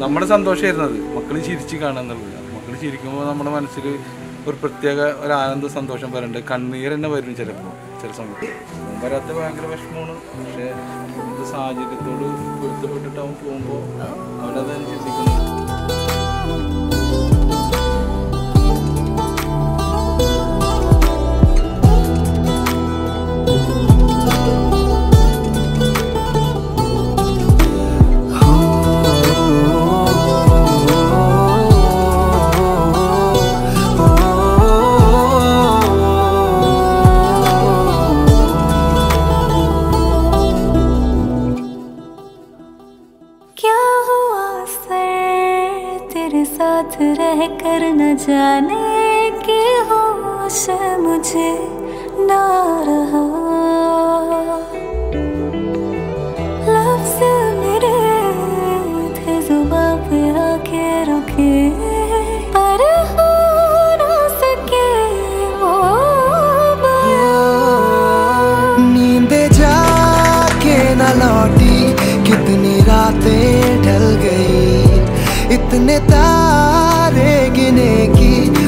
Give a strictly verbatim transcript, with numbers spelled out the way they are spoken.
നമ്മുടെ സന്തോഷമായിരുന്നു അത്. മക്കൾ ചിരിച്ച് കാണാന്നുള്ളത്. മക്കൾ ചിരിക്കുമ്പോൾ നമ്മുടെ മനസ്സിൽ ഒരു പ്രത്യേക ഒരു ആനന്ദ സന്തോഷം വരുന്നുണ്ട്. കണ്ണീർ തന്നെ വരും ചിലപ്പോൾ, ചില സമയത്ത്. വരാത്ത ഭയങ്കര വിഷമമാണ്. പക്ഷേ ഇത് സാഹചര്യത്തോട് പൊരുത്തപ്പെട്ടിട്ട് അവൻ പോകുമ്പോൾ അവനത് ചിന്തിക്കുന്നു. साथ रह कर न जाने के होश मुझे ना रहा, लफ्ज़ मेरे थे जुबां पे आके रुके, पर हो ना सके वो बात। नींदे जाके न लौटी, कितनी रातें ढल गई, इतने तारे गिने की